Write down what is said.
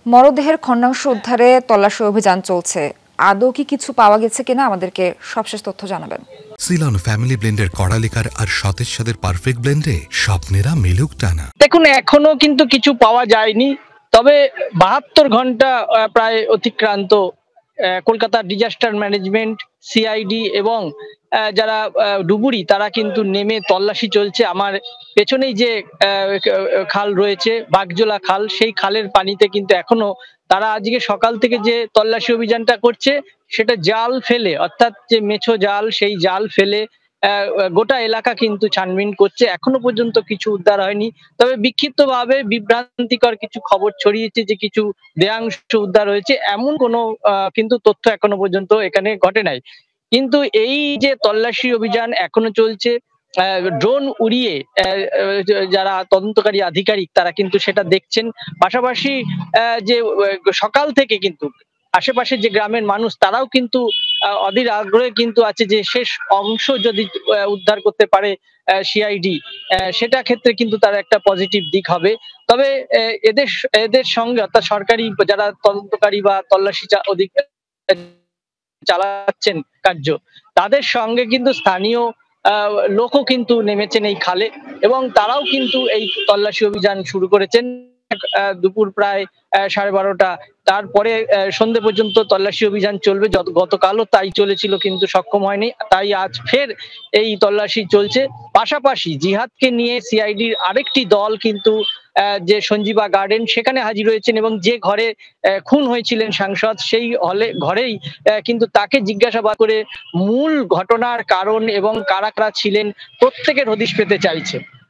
মরদেহের খণ্ডাংশ উদ্ধারে তল্লাশি অভিযান চলছে। আদৌ কি কিছু পাওয়া গেছে কিনা আমাদেরকে সবশেষ তথ্য জানাবেন। সিলন ফ্যামিলি ব্লেন্ডের কড়ালিকার আর সতেজ স্বাদের পারফেক্ট ব্লেন্ডে স্বপ্নেরা মেলুক টানা। দেখুন, এখনো কিন্তু কিছু পাওয়া যায়নি, তবে 72 ঘন্টা প্রায় অতিক্রান্ত কলকাতা ডিজাস্টার ম্যানেজমেন্ট, সিআইডি এবং যারা ডুবুরি তারা কিন্তু নেমে তল্লাশি চলছে। আমার পেছনেই যে খাল রয়েছে, বাগজোলা খাল, সেই খালের পানিতে কিন্তু এখনো তারা আজকে সকাল থেকে যে তল্লাশি অভিযানটা করছে সেটা জাল ফেলে, অর্থাৎ যে মেছো জাল, সেই জাল ফেলে গোটা এলাকা কিন্তু ছানবিন করছে। এখনো পর্যন্ত কিছু উদ্ধার হয়নি, তবে বিক্ষিপ্তভাবে বিভ্রান্তিকর কিছু খবর ছড়িয়েছে যে কিছু দেহাংশ উদ্ধার হয়েছে, এমন কোনো কিন্তু তথ্য এখনো পর্যন্ত এখানে ঘটে নাই। কিন্তু এই যে তল্লাশি অভিযান এখনো চলছে, ড্রোন উড়িয়ে যারা তদন্তকারী আধিকারিক তারা কিন্তু সেটা দেখছেন। পাশাপাশি যে সকাল থেকে কিন্তু আশেপাশে যে গ্রামের মানুষ তারাও কিন্তু অধীর আগ্রহে কিন্তু আছে যে শেষ অংশ যদি উদ্ধার করতে পারে সিআইডি, সেটা ক্ষেত্রে কিন্তু তার একটা পজিটিভ দিক হবে। তবে এদের এদের সঙ্গে অর্থাৎ সরকারি যারা তদন্তকারী বা তল্লাশি চালাচ্ছেন কার্য, তাদের সঙ্গে কিন্তু স্থানীয় লোকও কিন্তু নেমেছেন এই খালে এবং তারাও কিন্তু এই তল্লাশি অভিযান শুরু করেছেন। দুপুর প্রায় 12:30, তারপরে সন্ধ্যে পর্যন্ত তল্লাশি অভিযান চলবে। গতকালও তাই চলেছিল, কিন্তু সক্ষম হয়নি, তাই আজ ফের এই তল্লাশি চলছে। পাশাপাশি জিহাদকে নিয়ে সিআইডির আরেকটি দল কিন্তু যে সঞ্জীবা গার্ডেন সেখানে হাজির হয়েছেন এবং যে ঘরে খুন হয়েছিলেন সাংসদ, সেই ঘরেই কিন্তু তাকে জিজ্ঞাসাবাদ করে মূল ঘটনার কারণ এবং কারা কারা ছিলেন প্রত্যেকের হদিশ পেতে চাইছে।